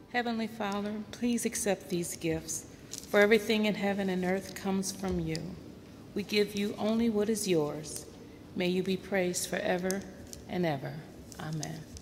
Heavenly Father, please accept these gifts, for everything in heaven and earth comes from you. We give you only what is yours. May you be praised forever and ever. Amen.